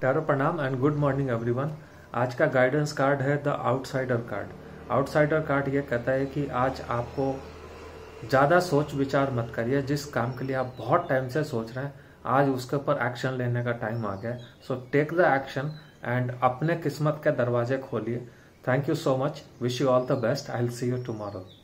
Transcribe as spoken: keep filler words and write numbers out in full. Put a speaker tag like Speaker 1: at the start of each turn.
Speaker 1: प्यारो प्रणाम and good morning everyone. आज का गाइडेंस कार्ड है the outsider card. Outsider card ये कहता है कि आज आपको ज़्यादा सोच विचार मत करिए। जिस काम के लिए आप बहुत टाइम से सोच रहे हैं, आज उसके ऊपर एक्शन लेने का टाइम आ गया। So take the action and अपने किस्मत के दरवाजे खोलिए। Thank you so much. Wish you all the best. I will see you tomorrow.